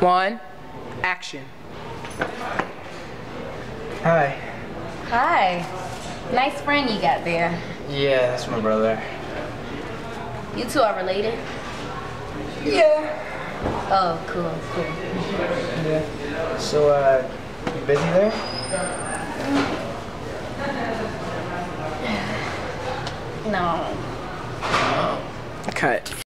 One, action. Hi. Hi. Nice friend you got there. Yeah, that's my brother. You two are related? Yeah. Oh, cool. Yeah. So, you busy there? No. Cut.